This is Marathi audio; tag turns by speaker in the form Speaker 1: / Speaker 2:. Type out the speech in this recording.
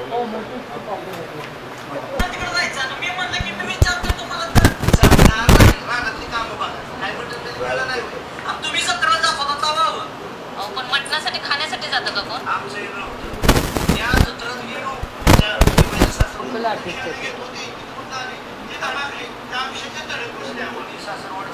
Speaker 1: तिकडे जायचं मी म्हणलं की मी विचारतो तुम्हाला रानातली कामं बघा काय म्हणतात नाही तुम्ही 17 दाखवता तवावं अहो पण मटणासाठी खाण्यासाठी जातं का कोण आमचं या जत्रात गेलो सासर